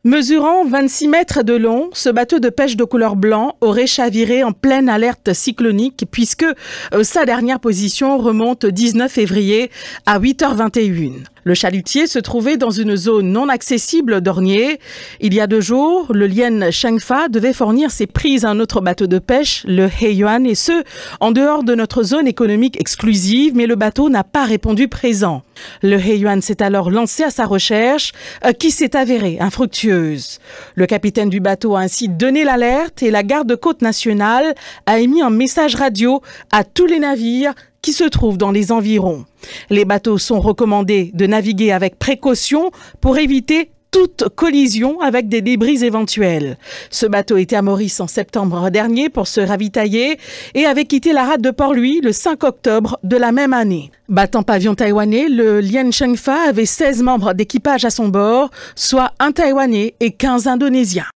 Mesurant 26 mètres de long, ce bateau de pêche de couleur blanc aurait chaviré en pleine alerte cyclonique puisque sa dernière position remonte 19 février à 8h21. Le chalutier se trouvait dans une zone non accessible d'Ornier. Il y a 2 jours, le Lien Chengfa devait fournir ses prises à un autre bateau de pêche, le Heiyuan, et ce, en dehors de notre zone économique exclusive, mais le bateau n'a pas répondu présent. Le Heiyuan s'est alors lancé à sa recherche, qui s'est avérée infructueuse. Le capitaine du bateau a ainsi donné l'alerte et la garde-côte nationale a émis un message radio à tous les navires qui se trouvent dans les environs. Les bateaux sont recommandés de naviguer avec précaution pour éviter toute collision avec des débris éventuels. Ce bateau était à Maurice en septembre dernier pour se ravitailler et avait quitté la rade de Port-Louis le 5 octobre de la même année. Battant pavillon taïwanais, le Lien Chengfa avait 16 membres d'équipage à son bord, soit un Taïwanais et 15 Indonésiens.